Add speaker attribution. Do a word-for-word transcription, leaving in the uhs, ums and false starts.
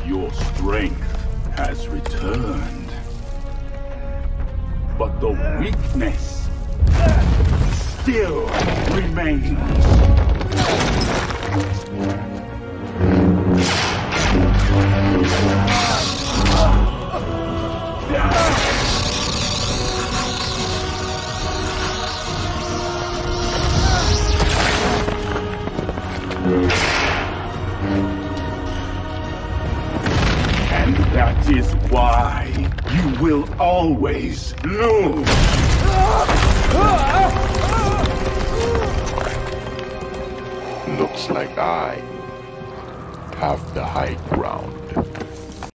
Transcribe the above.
Speaker 1: Your strength has returned. But the weakness still remains. And that is why you will always lose.
Speaker 2: Looks like I have the high ground.